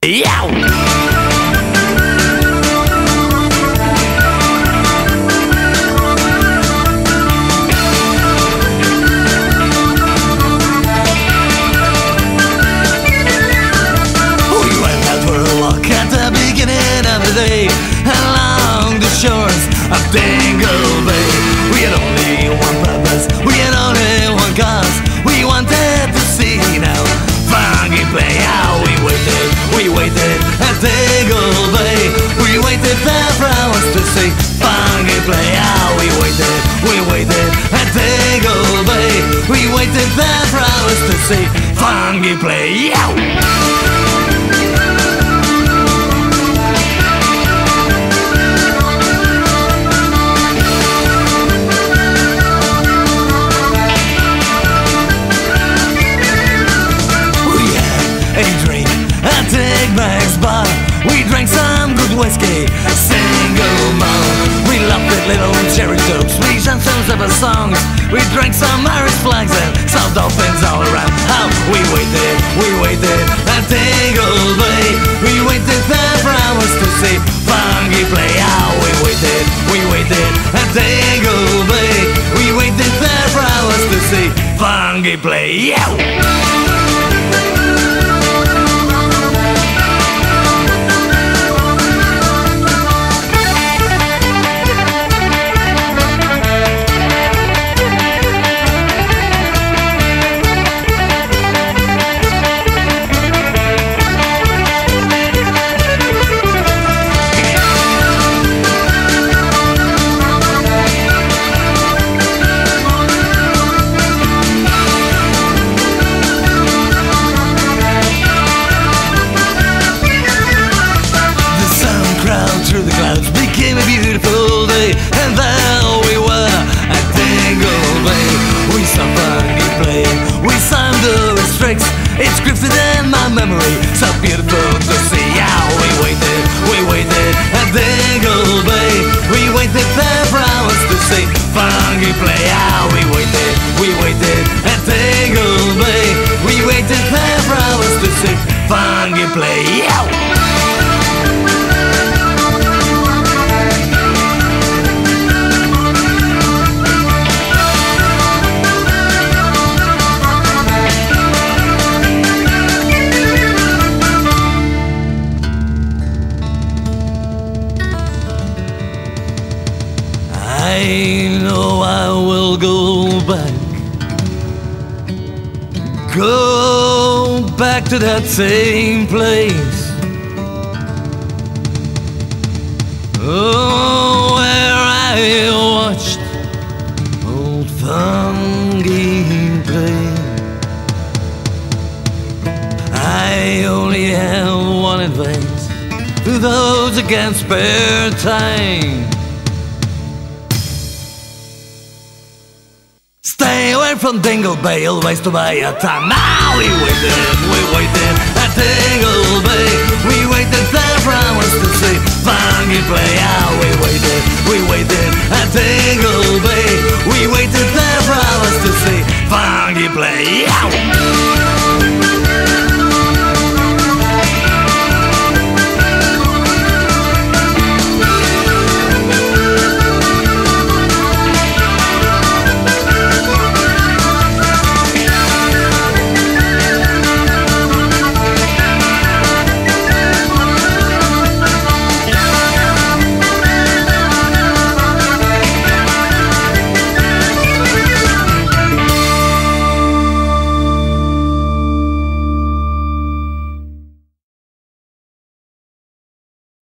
Yow! Along the shores of Dingle Bay, we had only one purpose, we had only one cause. We wanted to see now funky play. How we waited at Dingle Bay. We waited there for hours to see funky play. How we waited at Dingle Bay. We waited there for hours to see funky play. Yow! We drank some good whiskey, single malt. We loved the little cherry tubes, we sang some of our songs. We drank some Irish flags and saw dolphins all around. How we waited at Dingle Bay. We waited there for hours to see funky play. How we waited at Dingle Bay. We waited there for hours to see funky play. Yow! Through the clouds became a beautiful day, and there we were at Dingle Bay. We saw funky play, we sang the tricks. It's scripted in my memory, so beautiful to see. How we waited at Dingle Bay. We waited there for hours to see funky play. How we waited at Dingle Bay. We waited there for hours to see funky play. Yow! I know I will go back to that same place. Oh, where I watched old funky play. I only have one advice to those who can spare time: stay away from Dingle Bay, you'll waste away your time. Now we waited at Dingle Bay. We waited there for hours to see funky play. How we waited at Dingle Bay. We waited there for hours to see funky play. Yow!